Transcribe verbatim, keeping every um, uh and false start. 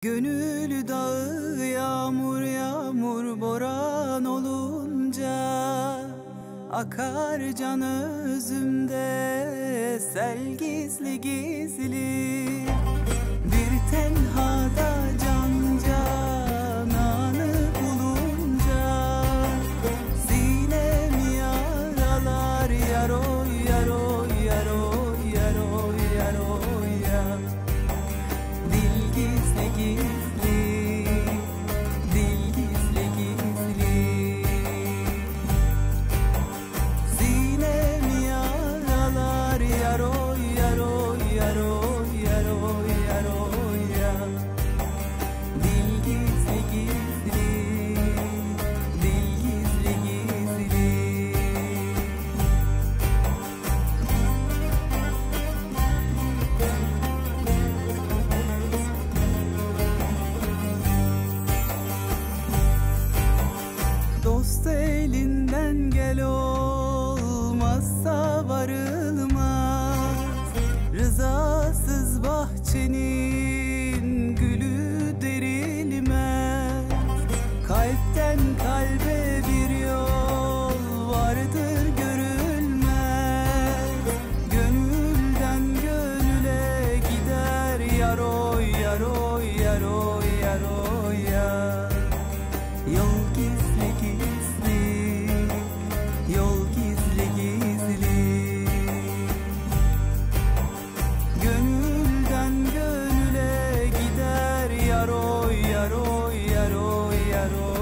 Gönül dağı yağmur yağmur boran olunca akar can özümde sel gizli gizli. Bir tenhada can cananı bulunca sinem yaralar yaroy yaroy yaroy yaroy yaroy ya. Dil gizli gizli, dil gizli gizli. Sinem yaralar yaroy yaroy yaroy yaroy yaroy ya. Dil gizli gizli, dil gizli gizli. Dost elinden gel olmazsa varılmaz. Rızasız bahçenin gülü derilmez. Kalpten kalbe bir yol vardır görülmez. Gönülden gönüle gider yaroy yaroy yaroy yaroy ya. Yol gizli gizli, yol gizli gizli. Gönülden gönüle gider yaroy yaroy yaroy yaroy.